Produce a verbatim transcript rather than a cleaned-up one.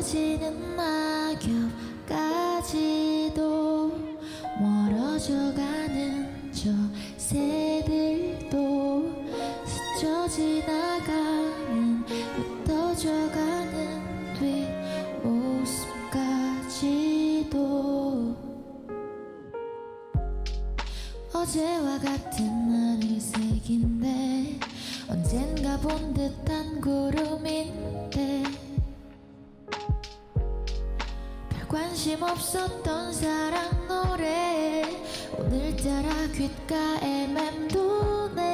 떨어지는 낙엽까지도 멀어져가는 저 새들도 스쳐 지나가는 흩어져가는 뒷모습까지도 어제와 같은 하늘색인데 언젠가 본 듯한 구름인데 별 관심 없었던 사랑 노래 오늘따라 귓가에 맴도네.